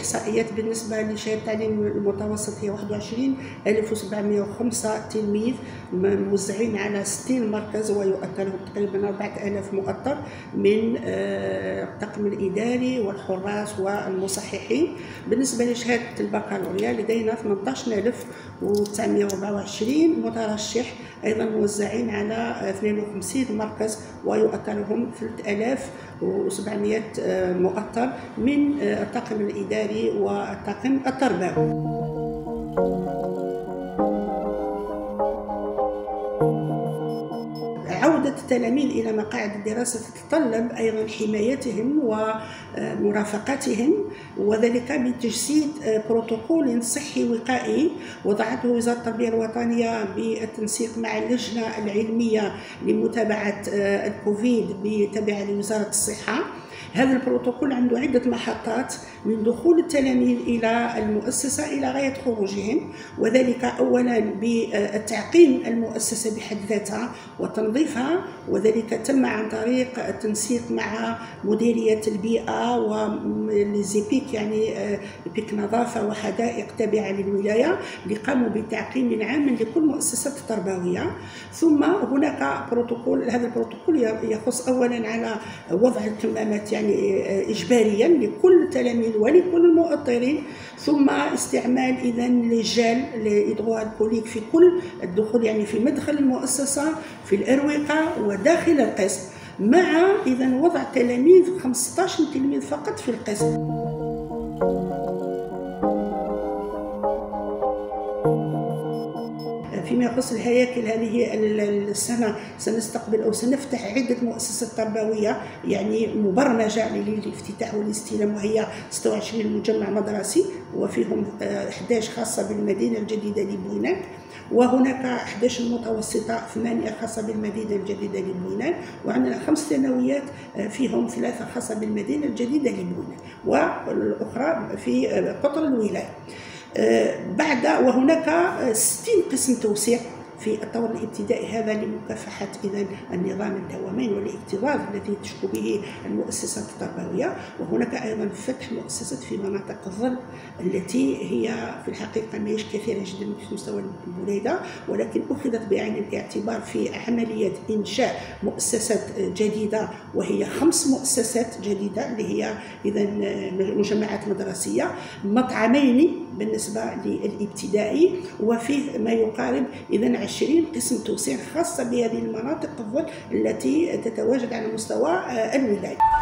الإحصائيات بالنسبة لشهادة التعليم المتوسط هي 21705 تلميذ موزعين على 60 مركز، ويؤطرهم تقريبا 4000 مؤطر من الطاقم الإداري والحراس والمصححين. بالنسبة لشهادة البكالوريا لدينا 18924 مترشح أيضا موزعين على 52 مركز، ويؤطرهم 3700 مؤطر من الطاقم الإداري والطاقم التربوي. عودة التلاميذ إلى مقاعد الدراسة تتطلب أيضا حمايتهم ومرافقتهم، وذلك بتجسيد بروتوكول صحي وقائي وضعته وزارة التربية الوطنية بالتنسيق مع اللجنة العلمية لمتابعة الكوفيد بتابعة لوزارة الصحة. هذا البروتوكول عنده عدة محطات من دخول التلاميذ إلى المؤسسة إلى غاية خروجهم، وذلك أولا بالتعقيم المؤسسة بحد ذاتها وتنظيفها، وذلك تم عن طريق التنسيق مع مديرية البيئة والزيبيك يعني بيك نظافة وحدائق تابعة للولاية اللي قاموا بتعقيم عام لكل مؤسسات التربوية. ثم هناك بروتوكول، هذا البروتوكول يخص أولا على وضع الكمامات يعني إجباريا لكل التلاميذ ولكل المؤطرين، ثم استعمال إذن لجال لإضغاء الكوليك في كل الدخول يعني في مدخل المؤسسة في الأروقة وداخل القسم، مع إذن وضع تلاميذ 15 تلميذ فقط في القسم. فيما يخص الهياكل، هذه السنة سنستقبل أو سنفتح عدة مؤسسات تربوية يعني مبرمجة للافتتاح والاستلام، وهي 26 مجمع مدرسي، وفيهم 11 خاصة بالمدينة الجديدة لبوينات، وهناك 11 متوسطة، 8 خاصة بالمدينة الجديدة لبوينات، وعندنا 5 ثانويات فيهم 3 خاصة بالمدينة الجديدة لبوينات والأخرى في قطر الولاية. وهناك 60 قسم توسيع في الطور الابتدائي، هذا لمكافحة إذن النظام الدوامين والاكتظاظ الذي تشكو به المؤسسات التربوية. وهناك أيضا فتح مؤسسات في مناطق الظل التي هي في الحقيقة ماهيش كثيرة جدا في مستوى البليدة، ولكن أخذت بعين الاعتبار في عملية إنشاء مؤسسات جديدة، وهي 5 مؤسسات جديدة اللي هي إذن مجمعات مدرسية، مطعمين بالنسبة للابتدائي، وفيه ما يقارب إذن 20 قسم توسيع خاصة بهذه المناطق الظل التي تتواجد على مستوى الولاية.